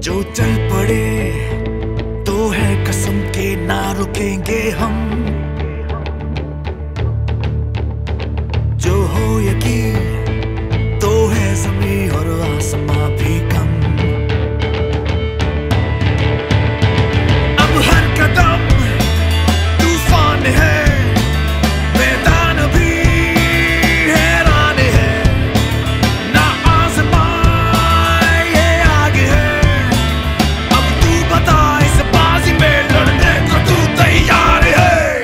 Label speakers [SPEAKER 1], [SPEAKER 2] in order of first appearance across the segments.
[SPEAKER 1] जो चल पड़े तो है कसम के ना रुकेंगे हम, जो हो यकीन तो है ज़मीं और आसमां भी कम। अब हर कदम तूफान है, मैदान भी हैरान है, ना आसमां ये आगे है। अब तू बता इस बाजी में लड़ने को तू तैयार है?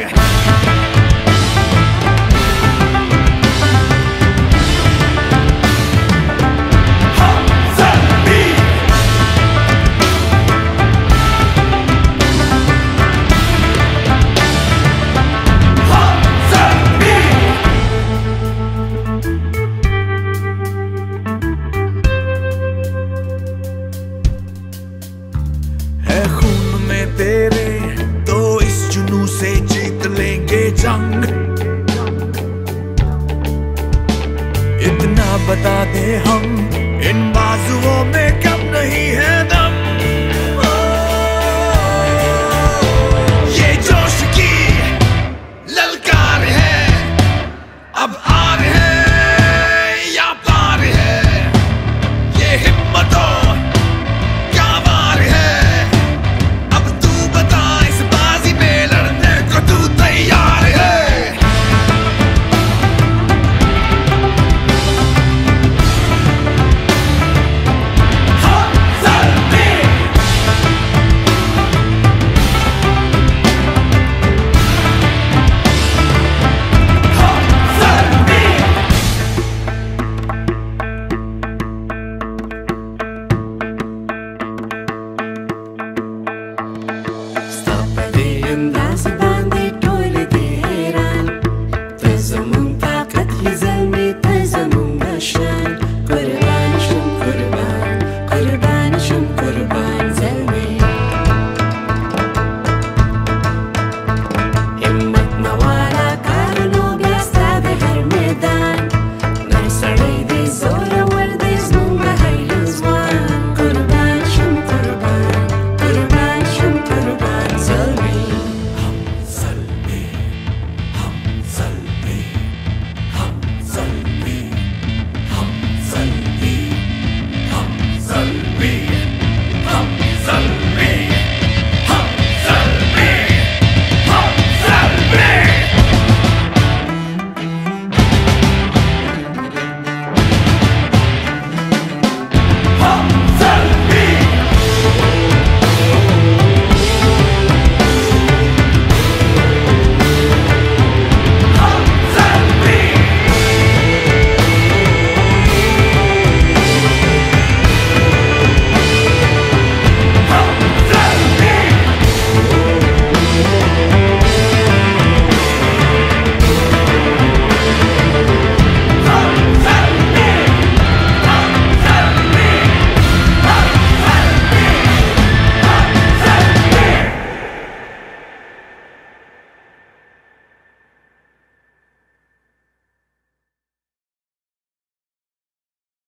[SPEAKER 1] है खून में तेरे तो इस जुनून से जीत लेंगे जंग। इतना बता दे हम